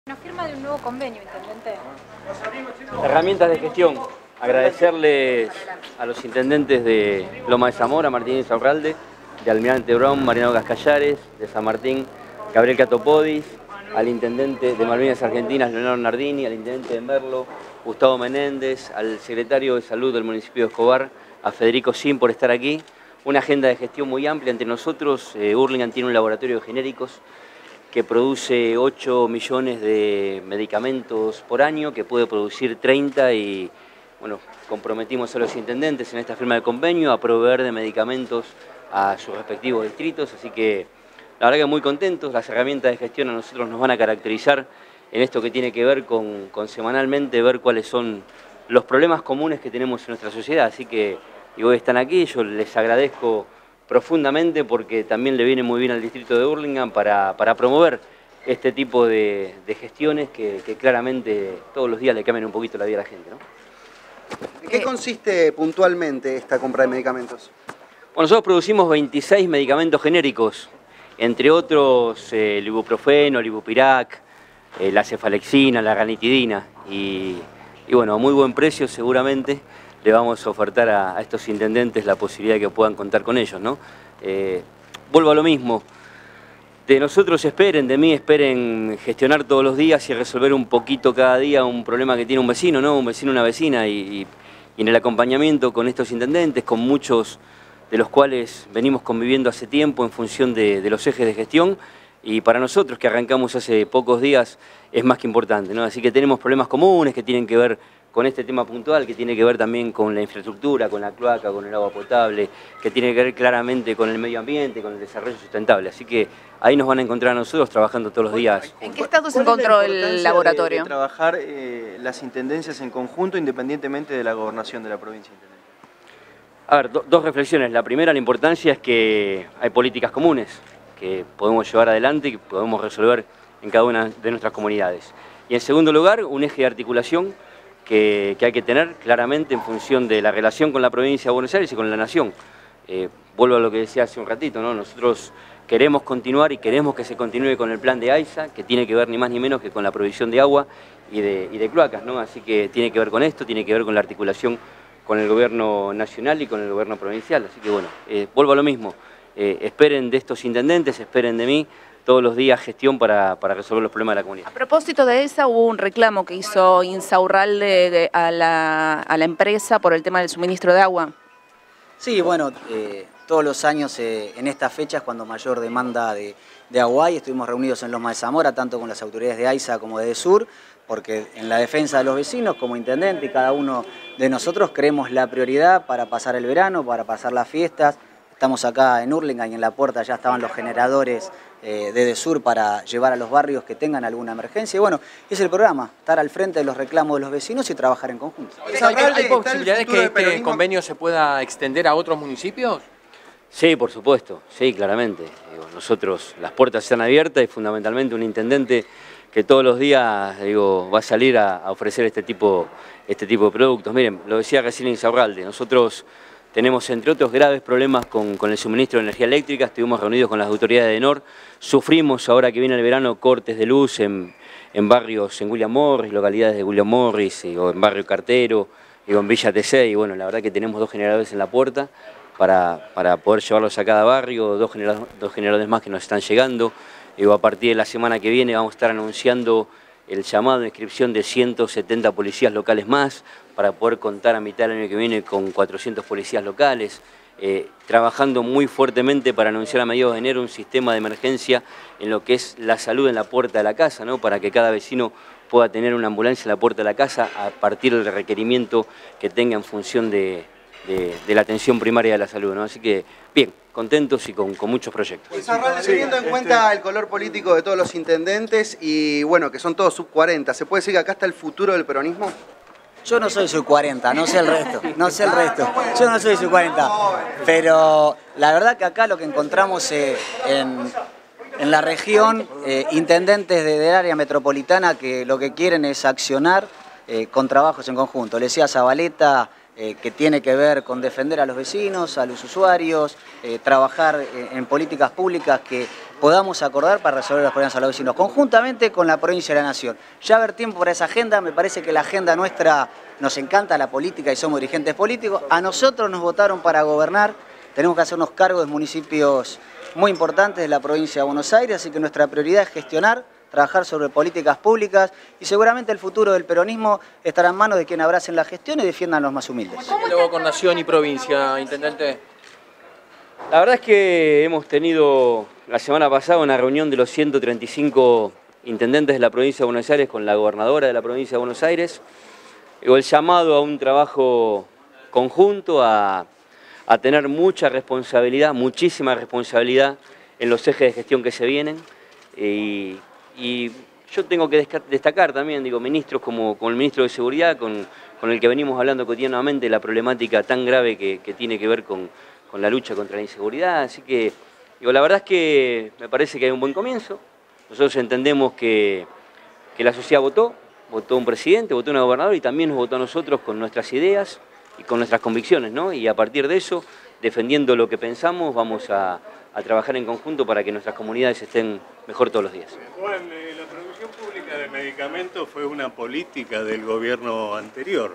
Una firma de un nuevo convenio, intendente. Herramientas de gestión. Agradecerles a los intendentes de Loma de Zamora, Martín Insaurralde, de Almirante Brown, Mariano Gascallares, de San Martín, Gabriel Catopodis, al intendente de Malvinas Argentinas, Leonardo Nardini, al intendente de Merlo, Gustavo Menéndez, al secretario de Salud del municipio de Escobar, a Federico Sim por estar aquí. Una agenda de gestión muy amplia entre nosotros. Hurlingham tiene un laboratorio de genéricos que produce 8 millones de medicamentos por año, que puede producir 30 y, bueno, comprometimos a los intendentes en esta firma de convenio a proveer de medicamentos a sus respectivos distritos, así que la verdad que muy contentos. Las herramientas de gestión a nosotros nos van a caracterizar en esto que tiene que ver con semanalmente ver cuáles son los problemas comunes que tenemos en nuestra sociedad, así que hoy están aquí, yo les agradezco profundamente porque también le viene muy bien al distrito de Hurlingham para promover este tipo de gestiones que claramente todos los días le cambian un poquito la vida a la gente, ¿no? ¿En qué consiste puntualmente esta compra de medicamentos? Bueno, nosotros producimos 26 medicamentos genéricos, entre otros el ibuprofeno, el ibupirac, la cefalexina, la ranitidina y bueno, a muy buen precio seguramente le vamos a ofertar a estos intendentes la posibilidad de que puedan contar con ellos, ¿no? Vuelvo a lo mismo, de nosotros esperen, de mí esperen gestionar todos los días y resolver un poquito cada día un problema que tiene un vecino, ¿no? Un vecino, una vecina, y en el acompañamiento con estos intendentes, con muchos de los cuales venimos conviviendo hace tiempo en función de los ejes de gestión, y para nosotros que arrancamos hace pocos días es más que importante, ¿no? Así que tenemos problemas comunes que tienen que ver con este tema puntual, que tiene que ver también con la infraestructura, con la cloaca, con el agua potable, que tiene que ver claramente con el medio ambiente, con el desarrollo sustentable. Así que ahí nos van a encontrar a nosotros trabajando todos los días. ¿En qué estado se encontró el laboratorio? De trabajar las intendencias en conjunto, independientemente de la gobernación de la provincia, intendente. A ver, dos reflexiones. La primera, la importancia es que hay políticas comunes que podemos llevar adelante y que podemos resolver en cada una de nuestras comunidades. Y en segundo lugar, un eje de articulación que hay que tener claramente en función de la relación con la provincia de Buenos Aires y con la nación. Vuelvo a lo que decía hace un ratito, ¿no? Nosotros queremos continuar y queremos que se continúe con el plan de AISA, que tiene que ver ni más ni menos que con la provisión de agua y de cloacas, ¿no? Así que tiene que ver con esto, tiene que ver con la articulación con el gobierno nacional y con el gobierno provincial. Así que bueno, vuelvo a lo mismo, esperen de estos intendentes, esperen de mí todos los días gestión para resolver los problemas de la comunidad. A propósito de esa, hubo un reclamo que hizo Insaurralde a la empresa por el tema del suministro de agua. Sí, bueno, todos los años en estas fechas cuando mayor demanda de agua hay, estuvimos reunidos en Loma de Zamora, tanto con las autoridades de AISA como de DESUR, porque en la defensa de los vecinos, como intendente y cada uno de nosotros creemos la prioridad para pasar el verano, para pasar las fiestas. Estamos acá en Hurlingham y en la puerta ya estaban los generadores de DESUR para llevar a los barrios que tengan alguna emergencia. Y bueno, es el programa, estar al frente de los reclamos de los vecinos y trabajar en conjunto. ¿Hay posibilidades que este convenio se pueda extender a otros municipios? Sí, por supuesto, sí, claramente. Nosotros, las puertas están abiertas y fundamentalmente un intendente que todos los días va a salir a ofrecer este tipo de productos. Miren, lo decía recién Insaurralde, nosotros tenemos, entre otros, graves problemas con el suministro de energía eléctrica. Estuvimos reunidos con las autoridades de ENOR. Sufrimos, ahora que viene el verano, cortes de luz en barrios, en William Morris, localidades de William Morris, o en Barrio Cartero, y en Villa T6. Y bueno, la verdad que tenemos 2 generadores en la puerta para poder llevarlos a cada barrio, dos generadores más que nos están llegando. A partir de la semana que viene vamos a estar anunciando el llamado de inscripción de 170 policías locales más para poder contar a mitad del año que viene con 400 policías locales, trabajando muy fuertemente para anunciar a mediados de enero un sistema de emergencia en lo que es la salud en la puerta de la casa, ¿no? Para que cada vecino pueda tener una ambulancia en la puerta de la casa a partir del requerimiento que tenga en función de la atención primaria de la salud, ¿no? Así que, bien, contentos y con muchos proyectos. Teniendo en cuenta el color político de todos los intendentes y bueno, que son todos sub 40, ¿se puede decir que acá está el futuro del peronismo? Yo no soy sub 40, no sé el resto, yo no soy sub 40, pero la verdad que acá lo que encontramos en la región, intendentes del área metropolitana que lo que quieren es accionar con trabajos en conjunto. Le decía a Zabaleta que tiene que ver con defender a los vecinos, a los usuarios, trabajar en políticas públicas que podamos acordar para resolver los problemas a los vecinos, conjuntamente con la provincia y la nación. Ya haber tiempo para esa agenda, me parece que la agenda nuestra, nos encanta la política y somos dirigentes políticos, a nosotros nos votaron para gobernar, tenemos que hacernos cargo de municipios muy importantes de la provincia de Buenos Aires, así que nuestra prioridad es gestionar, trabajar sobre políticas públicas y seguramente el futuro del peronismo estará en manos de quien abracen la gestión y defiendan a los más humildes. Luego con Nación y provincia, intendente. La verdad es que hemos tenido la semana pasada una reunión de los 135 intendentes de la provincia de Buenos Aires con la gobernadora de la provincia de Buenos Aires. El llamado a un trabajo conjunto, a tener mucha responsabilidad, muchísima responsabilidad en los ejes de gestión que se vienen. Y yo tengo que destacar también, ministros como el ministro de Seguridad, con el que venimos hablando cotidianamente, la problemática tan grave que tiene que ver con la lucha contra la inseguridad. Así que, la verdad es que me parece que hay un buen comienzo. Nosotros entendemos que la sociedad votó un presidente, votó una gobernadora y también nos votó a nosotros con nuestras ideas y con nuestras convicciones, ¿no? Y a partir de eso, defendiendo lo que pensamos, vamos a trabajar en conjunto para que nuestras comunidades estén mejor todos los días. Juan, la producción pública de medicamentos fue una política del gobierno anterior.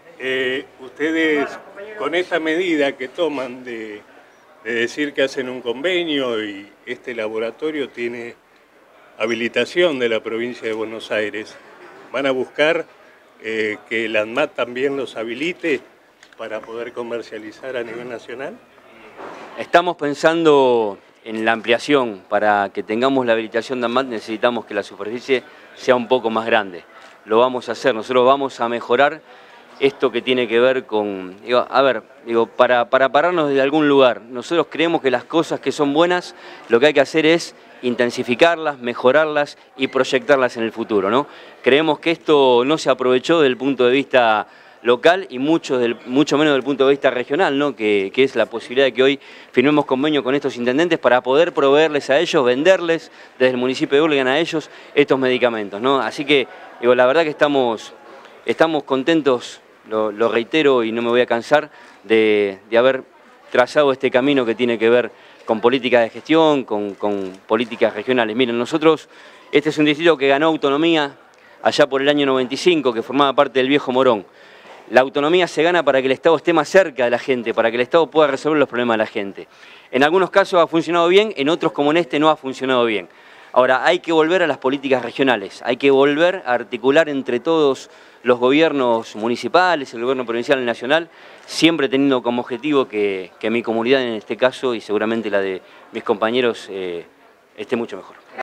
Ustedes, con esta medida que toman de decir que hacen un convenio y este laboratorio tiene habilitación de la provincia de Buenos Aires, ¿van a buscar que el ANMAT también los habilite para poder comercializar a nivel nacional? Estamos pensando en la ampliación. Para que tengamos la habilitación de ANMAT necesitamos que la superficie sea un poco más grande. Lo vamos a hacer, nosotros vamos a mejorar esto que tiene que ver con, para pararnos de algún lugar. Nosotros creemos que las cosas que son buenas, lo que hay que hacer es intensificarlas, mejorarlas y proyectarlas en el futuro, ¿no? Creemos que esto no se aprovechó desde el punto de vista local y mucho menos desde el punto de vista regional, ¿no? Que es la posibilidad de que hoy firmemos convenio con estos intendentes para poder proveerles a ellos, venderles desde el municipio de Hurlingham a ellos estos medicamentos, ¿no? Así que, la verdad que estamos contentos, lo reitero y no me voy a cansar, de haber trazado este camino que tiene que ver con políticas de gestión, con políticas regionales. Miren, nosotros, este es un distrito que ganó autonomía allá por el año 95, que formaba parte del viejo Morón. La autonomía se gana para que el Estado esté más cerca de la gente, para que el Estado pueda resolver los problemas de la gente. En algunos casos ha funcionado bien, en otros como en este no ha funcionado bien. Ahora, hay que volver a las políticas regionales, hay que volver a articular entre todos los gobiernos municipales, el gobierno provincial y nacional, siempre teniendo como objetivo que mi comunidad en este caso y seguramente la de mis compañeros esté mucho mejor.